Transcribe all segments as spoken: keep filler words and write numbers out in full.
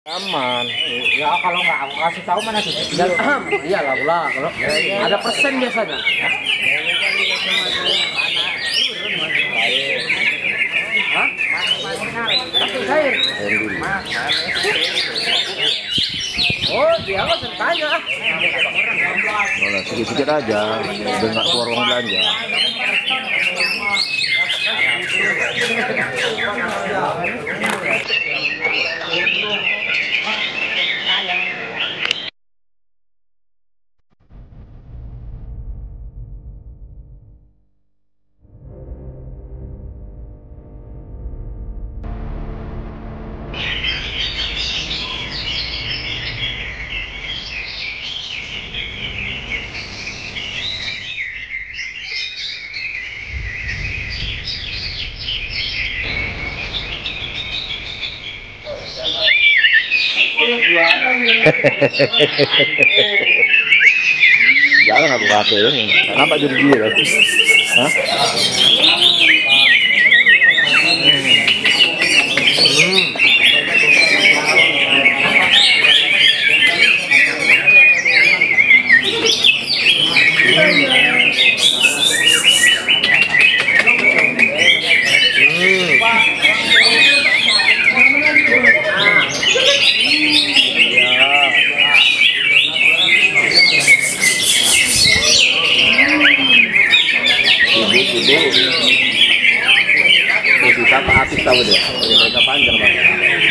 Aman. Ya kalau nggak aku kasih tahu mana sih? Iyalah pula kalau ada persen biasanya. Hah? Oh, dia nggak tanya. Nah, sedikit-sedikit aja, udah nggak keluar uang belanja. Jangan aku kata ini. Kenapa jadi dia? Hah? Apa artis tahu deh, mereka panjang banget.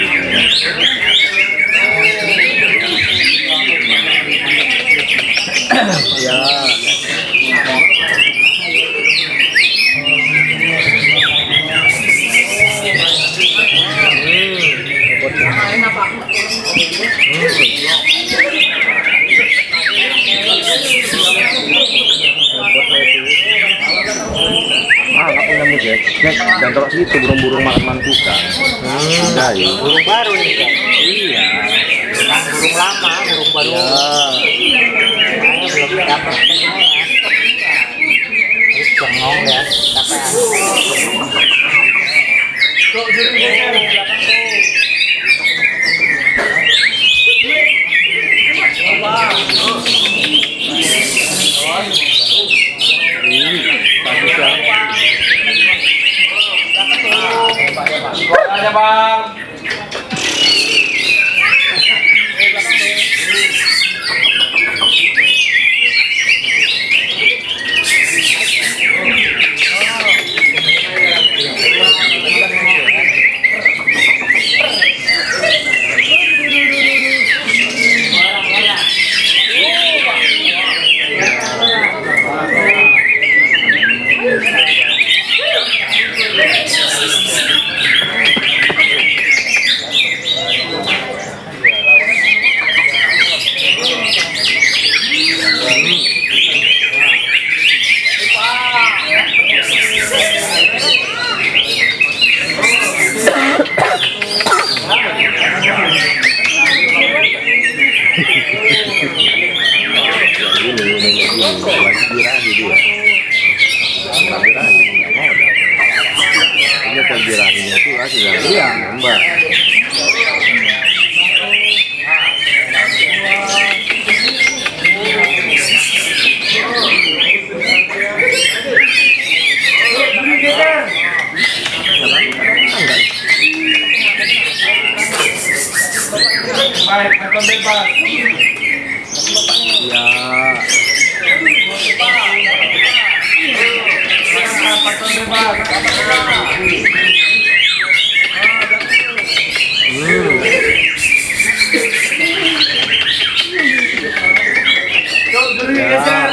Ya. Ah, nggak punya mujek. Nek, dan terus itu burung-burung makan tukang. Hmm, nah, ya. Burung baru ini kan? Iya. Bukan burung lama, burung baru. Ya. Saya belum dapat ya. Terus bengong ya, capek. Kok jadi belakang tuh? Aja bang. Baik, nonton bebas. Ya. Nonton bebas. Yuk, dulu geser.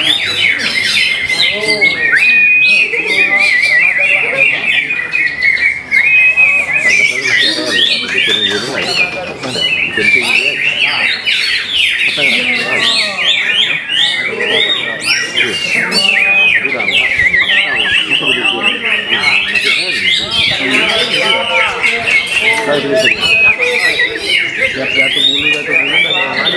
Siap jatuh bulu jatuh bulu dari yang mana?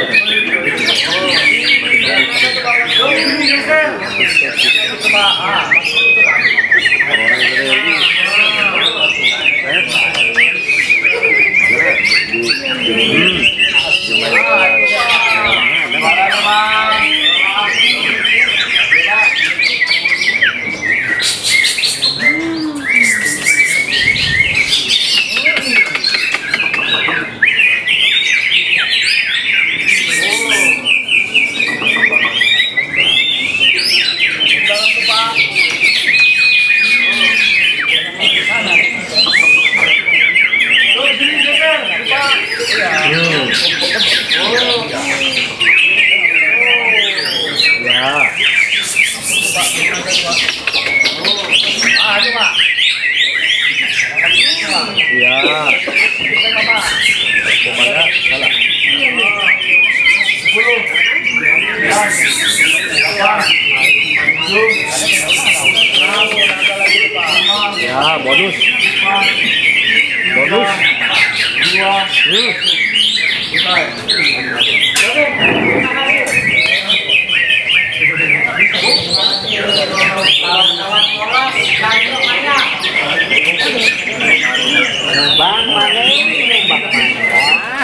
Orang ini Ya, bonus. Bonus. Bang mana ini bang mana?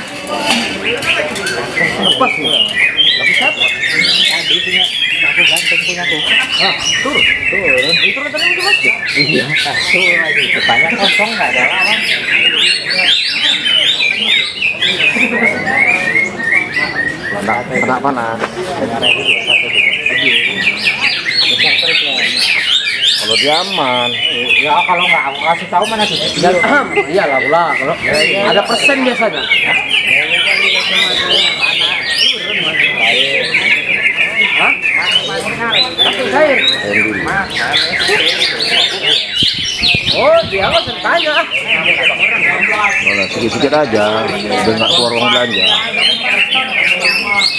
Lepas nih. Lepas siapa? Tadi punya aku ganteng punya tuh. Ah, turun. Turun. Itu tadi itu mas. Iya. Tuh lagi. Depannya kosong nggak ada lawan. Kena, kena panas. Kalau dia aman. Ya kalau nggak aku kasih tahu mana tuh? Iyalah ulah kalau ada persen biasanya. Hah? Pakai cair. Air dulu. Oh, dia mah tanya. Nah, sedikit-sedikit aja. Udah nggak keluar uang belanja.